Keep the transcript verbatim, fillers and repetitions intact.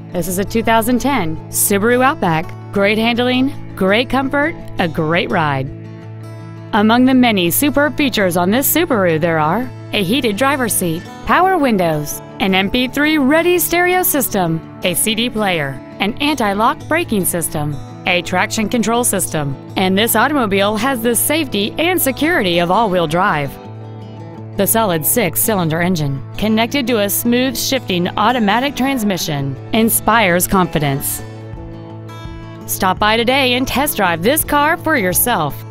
This is a two thousand ten Subaru Outback. Great handling, great comfort, a great ride. Among the many superb features on this Subaru there are a heated driver's seat, power windows, an M P three ready stereo system, a C D player, an anti-lock braking system, a traction control system, and this automobile has the safety and security of all-wheel drive. The solid six-cylinder engine, connected to a smooth shifting automatic transmission, inspires confidence. Stop by today and test drive this car for yourself.